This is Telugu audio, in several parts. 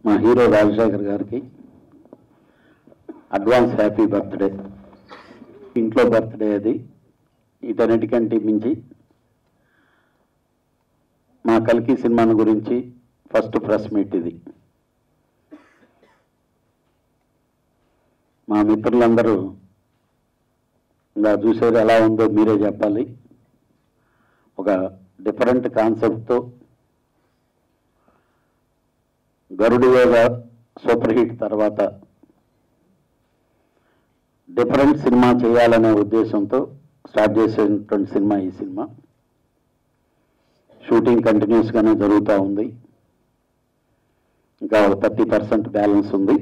మా హీరో రాజశేఖర్ గారికి అడ్వాన్స్ హ్యాపీ బర్త్డే. ఇంట్లో బర్త్డే అది. వీటన్నిటికంటే మించి మా కల్కి సినిమాను గురించి ఫస్ట్ ప్రెస్ మీట్ ఇది. మా మిత్రులందరూ ఇంకా చూసేది ఎలా ఉందో మీరే చెప్పాలి. ఒక డిఫరెంట్ కాన్సెప్ట్తో గరుడు వేగ సూపర్ హిట్ తర్వాత డిఫరెంట్ సినిమా చేయాలనే ఉద్దేశంతో స్టార్ట్ చేసేటువంటి సినిమా ఈ సినిమా. షూటింగ్ కంటిన్యూస్గానే జరుగుతూ ఉంది. ఇంకా 30% బ్యాలెన్స్ ఉంది.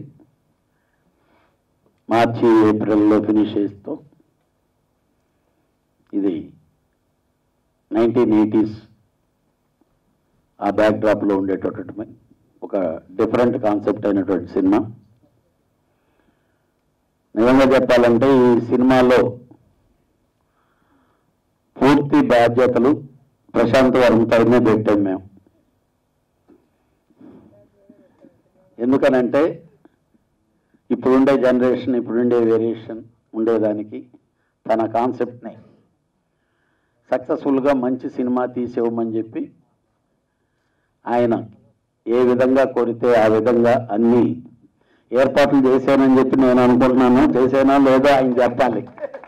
మార్చి ఏప్రిల్లో ఫినిష్ చేస్తూ ఇది 1980s ఆ బ్యాక్డ్రాప్లో ఉండేటటువంటి ఒక డిఫరెంట్ కాన్సెప్ట్ అయినటువంటి సినిమా. నిజంగా చెప్పాలంటే ఈ సినిమాలో పూర్తి బాధ్యతలు ప్రశాంత్ వర్మ పైనే పెట్టాం మేము. ఎందుకనంటే ఇప్పుడుండే జనరేషన్, ఇప్పుడుండే వేరియేషన్ ఉండేదానికి తన కాన్సెప్ట్ని సక్సెస్ఫుల్గా మంచి సినిమా తీసేవమని చెప్పి ఆయన ఏ విధంగా కోరితే ఆ విధంగా అన్ని ఏర్పాట్లు చేశానని చెప్పి నేను అనుకుంటున్నాను. చేశానో లేదో ఆయన చెప్పాలి.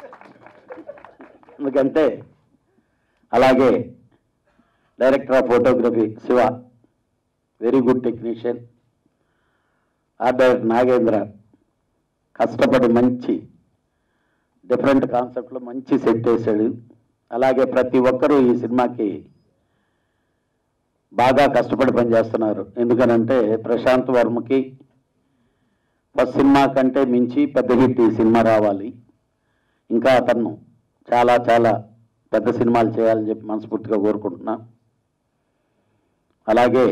ఎందుకంటే అలాగే director of photography Siva, very good technician. ఆర్డర్ నాగేంద్ర కష్టపడి మంచి డిఫరెంట్ కాన్సెప్ట్లో మంచి సెట్ వేశాడు. అలాగే ప్రతి ఒక్కరూ ఈ సినిమాకి బాగా కష్టపడి పనిచేస్తున్నారు. ఎందుకనంటే ప్రశాంత్ వర్మకి ఫస్ట్ సినిమా కంటే మించి పెద్ద హిట్ ఈ సినిమా రావాలి. ఇంకా అతను చాలా చాలా పెద్ద సినిమాలు చేయాలని చెప్పి మనస్ఫూర్తిగా కోరుకుంటున్నా. అలాగే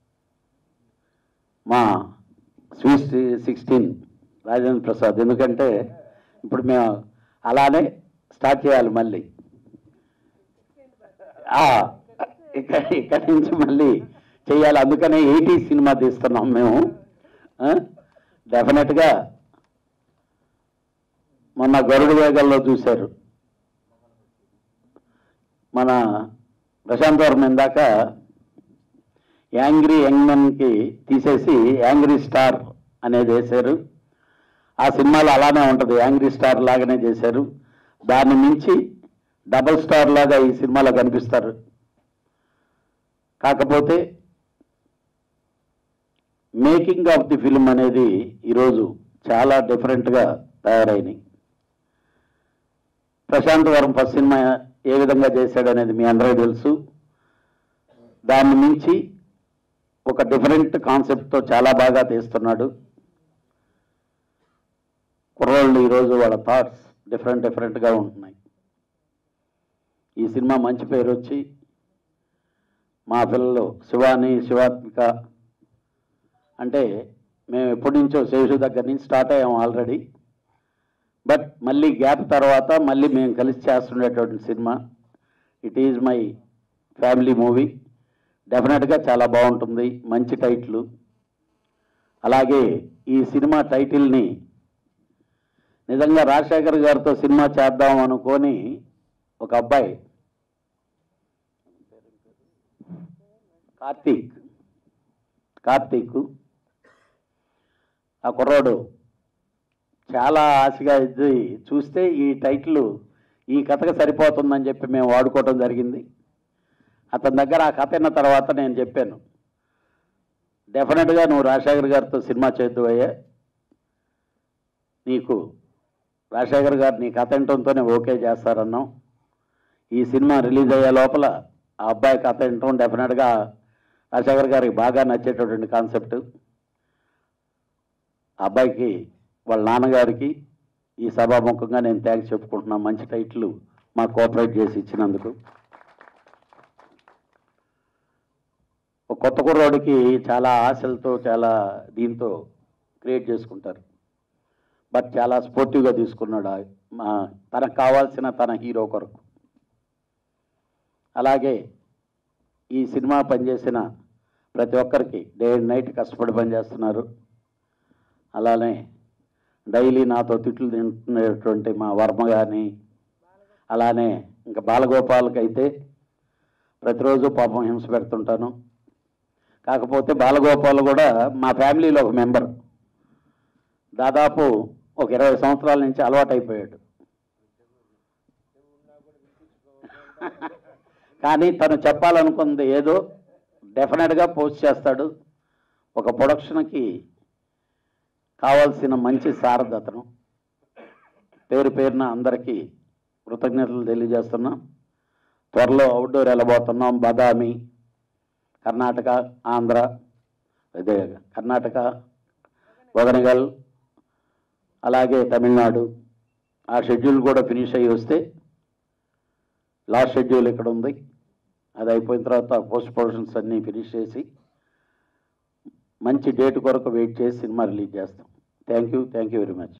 మా స్వీట్ 16 రాజేంద్ర ప్రసాద్, ఎందుకంటే ఇప్పుడు మేము అలానే స్టార్ట్ చేయాలి మళ్ళీ. ఇక్కడి నుంచి మళ్ళీ చేయాలి. అందుకనే 80s సినిమా తీస్తున్నాం మేము. డెఫినెట్గా మొన్న గరుడు వేగంలో చూశారు మన ప్రశాంత్ వర్మ. ఇందాక యాంగ్రీ యంగ్ మెన్కి తీసేసి యాంగ్రీ స్టార్ అనేది వేశారు. ఆ సినిమాలో అలానే ఉంటుంది, యాంగ్రీ స్టార్ లాగానే చేశారు. దాన్ని మించి డబుల్ స్టార్ లాగా ఈ సినిమాలో కనిపిస్తారు. కాకపోతే మేకింగ్ ఆఫ్ ది ఫిల్మ్ అనేది ఈరోజు చాలా డిఫరెంట్గా తయారైనాయి. ప్రశాంత్ వర్మ ఫస్ట్ సినిమా ఏ విధంగా చేశాడనేది మీ అందరికీ తెలుసు. దాన్ని మించి ఒక డిఫరెంట్ కాన్సెప్ట్తో చాలా బాగా తీస్తున్నాడు. కుర్రోళ్ళు ఈరోజు వాళ్ళ థాట్స్ డిఫరెంట్గా ఉంటున్నాయి. ఈ సినిమా మంచి పేరు వచ్చి మా పిల్లలు శివాని, శివాత్మిక అంటే మేము ఎప్పటి నుంచో శేషు దగ్గర నుంచి స్టార్ట్ అయ్యాము ఆల్రెడీ. బట్ మళ్ళీ గ్యాప్ తర్వాత మళ్ళీ మేము కలిసి చేస్తుండేటువంటి cinema. It is my family movie. డెఫినెట్గా చాలా బాగుంటుంది, మంచి టైటిల్. అలాగే ఈ సినిమా టైటిల్ని నిజంగా రాజశేఖర్ గారితో సినిమా చేద్దాం అనుకొని ఒక అబ్బాయి కార్తీక్ ఆ కుర్రాడు చాలా ఆశగా ఇది చూస్తే ఈ టైటిల్ ఈ కథకు సరిపోతుందని చెప్పి మేము వాడుకోవడం జరిగింది. అతని దగ్గర ఆ కథ అయిన తర్వాత నేను చెప్పాను, డెఫినెట్గా నువ్వు రాజశేఖర్ గారితో సినిమా చేద్దువయ్యా, నీకు రాజశేఖర్ గారు నీ కథ వినటంతోనే ఓకే చేస్తారన్నాం. ఈ సినిమా రిలీజ్ అయ్యే లోపల ఆ అబ్బాయి కథ వినటం డెఫినెట్గా రాజశేఖర్ గారికి బాగా నచ్చేటటువంటి కాన్సెప్ట్. ఆ అబ్బాయికి వాళ్ళ నాన్నగారికి ఈ సభాముఖంగా నేను థ్యాంక్స్ చెప్పుకుంటున్నాను. మంచి టైటిల్ మాకు కోఆపరేట్ చేసి ఇచ్చినందుకు. ఒక కొత్త కుర్రోడికి చాలా ఆశలతో చాలా దీంతో క్రియేట్ చేసుకుంటారు. బట్ చాలా స్పోర్టివ్గా తీసుకున్నాడు తనకు కావాల్సిన తన హీరో కొరకు. అలాగే ఈ సినిమా పనిచేసిన ప్రతి ఒక్కరికి డే అండ్ నైట్ కష్టపడి పనిచేస్తున్నారు. అలానే డైలీ నాతో తిట్లు తింటున్నటువంటి మా వర్మ కానీ, అలానే ఇంకా బాలగోపాల్కి అయితే ప్రతిరోజు పాపం హింస పెడుతుంటాను. కాకపోతే బాలగోపాల్ కూడా మా ఫ్యామిలీలో ఒక మెంబర్. దాదాపు ఒక 20 సంవత్సరాల నుంచి అలవాటైపోయాడు. కానీ తను చెప్పాలనుకుంది ఏదో డెఫినెట్గా పోస్ట్ చేస్తాడు. ఒక ప్రొడక్షన్కి కావాల్సిన మంచి సారథతను. పేరు పేరున అందరికీ కృతజ్ఞతలు తెలియజేస్తున్నాం. త్వరలో అవుట్డోర్ వెళ్ళబోతున్నాం. బాదామి, కర్ణాటక, ఆంధ్ర, అదే కర్ణాటక, వగనగల్, అలాగే తమిళనాడు. ఆ షెడ్యూల్ కూడా ఫినిష్ అయ్యి వస్తే లాస్ట్ షెడ్యూల్ ఇక్కడ ఉంది. అది అయిపోయిన తర్వాత పోస్ట్ ప్రొడక్షన్స్ అన్నీ ఫినిష్ చేసి మంచి డేట్ కొరకు వెయిట్ చేసి సినిమా రిలీజ్ చేస్తాం. Thank you very much.